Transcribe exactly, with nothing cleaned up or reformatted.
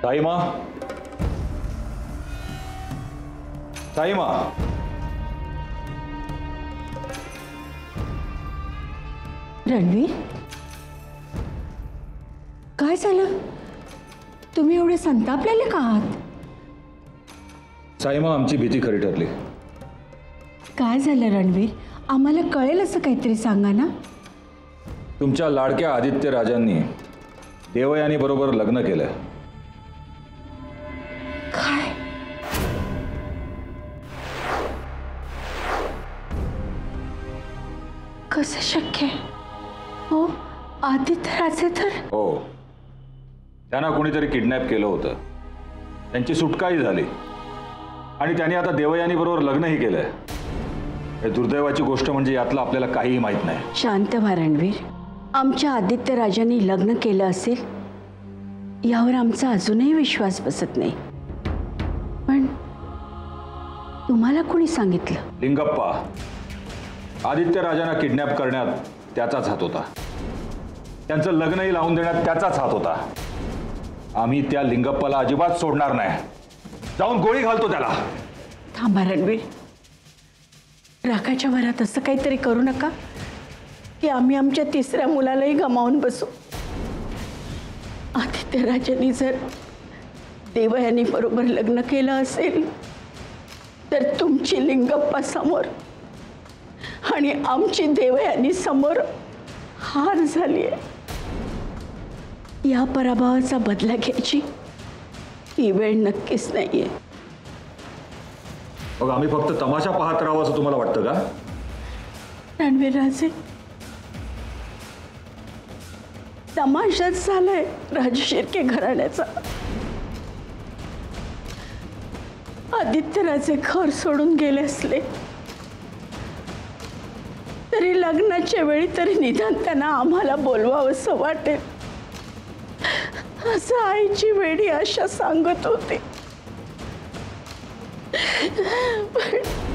ताईमा, ताईमा, रणवीर, काय झालं? तुम्ही एवढे संतापलेले का आहात? साईमा, आमची भीती खरी ठरली. काय झालं रणवीर? आम्हाला कळेल असं काहीतरी सांगा ना. तुमच्या लाडक्या आदित्य राजांनी देवयानी बरोबर लग्न केलं. काय? कसं शक्य आहे? हो, आदित्य राजे तर. हो, त्यांना कोणीतरी किडनॅप केलं होतं. त्यांची सुटकाही झाली आणि त्यांनी आता देवयानी बरोबर लग्नही केलंय. हे दुर्दैवाची गोष्ट म्हणजे यातलं आपल्याला काहीही माहित नाही. शांत व्हा रणवीर. आमच्या आदित्य राजांनी लग्न केलं असेल यावर आमचा अजूनही विश्वास बसत नाही. पण तुम्हाला कोणी सांगितलं? लिंगप्पा. आदित्य राजांना किडनॅप करण्यात त्याचाच हात होता. त्यांचं लग्नही लावून देण्यात त्याचाच हात होता. आम्ही त्या लिंगप्पाला अजिबात सोडणार नाही. जाऊन गोळी घालतो त्याला. थांबा रणवीर. रागाच्या भरात असं काहीतरी करू नका की आम्ही आमच्या तिसऱ्या मुलालाही गमावून बसू. आदित्य राजांनी जर देवयानी बरोबर लग्न केलं असेल तर तुमची लिंगप्पा समोर आणि आमची देवयानी समोर हार झाली आहे. या पराभवाचा बदला घ्यायची ही वेळ नक्कीच नाहीये. मग आम्ही फक्त तमाशा पाहत राहावं असं तुम्हाला वाटतं का? रणवीर राजे, तमाशाच झालाय राजू शिर्के घराण्याचा. आदित्य राजे घर सोडून गेले असले तरी लग्नाच्या वेळी तरी निदान त्यांना आम्हाला बोलवावं असं वाटेल असं आईची वेडी आशा सांगत होते. पण